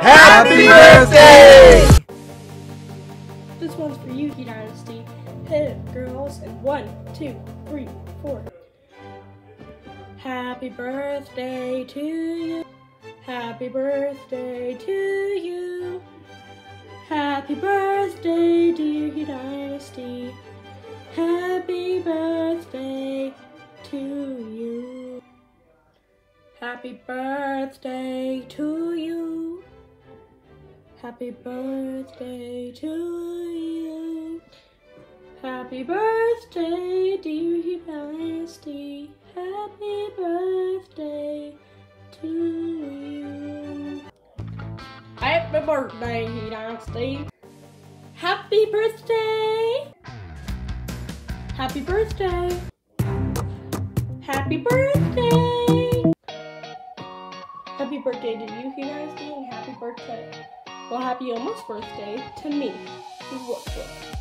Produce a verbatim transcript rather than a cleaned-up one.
Happy birthday! This one's for you, Hedynasty. Hit it, girls. And one, two, three, four. Happy birthday to you. Happy birthday to you. Happy birthday, dear Hedynasty. Happy birthday to you. Happy birthday to you. Happy birthday to you. Happy birthday, dear Hedynasty. Happy birthday to you. Happy birthday, Hedynasty. Happy birthday. Happy birthday. Happy birthday. Happy birthday to you, Hedynasty, and happy birthday. Well, happy almost birthday to me.